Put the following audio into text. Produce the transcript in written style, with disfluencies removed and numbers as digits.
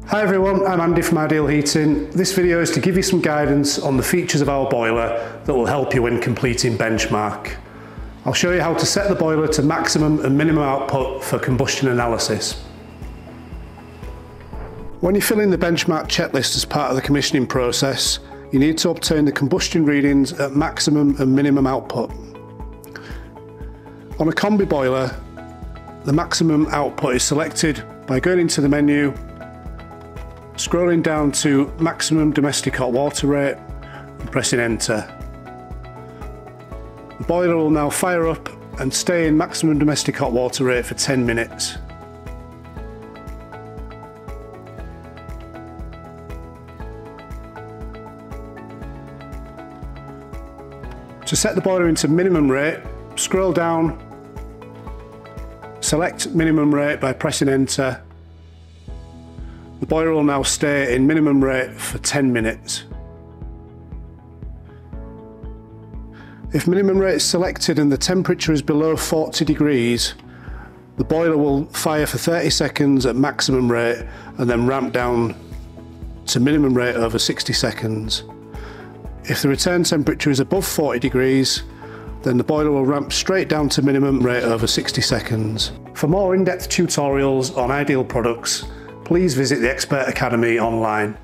Hi everyone, I'm Andy from Ideal Heating. This video is to give you some guidance on the features of our boiler that will help you when completing benchmark. I'll show you how to set the boiler to maximum and minimum output for combustion analysis. When you're filling the benchmark checklist as part of the commissioning process, you need to obtain the combustion readings at maximum and minimum output. On a combi boiler, the maximum output is selected by going into the menu, scrolling down to maximum domestic hot water rate and pressing enter. The boiler will now fire up and stay in maximum domestic hot water rate for 10 minutes. To set the boiler into minimum rate, scroll down, select minimum rate by pressing enter. The boiler will now stay in minimum rate for 10 minutes. If minimum rate is selected and the temperature is below 40 degrees, the boiler will fire for 30 seconds at maximum rate and then ramp down to minimum rate over 60 seconds. If the return temperature is above 40 degrees, then the boiler will ramp straight down to minimum rate over 60 seconds. For more in-depth tutorials on Ideal products, please visit the Expert Academy online.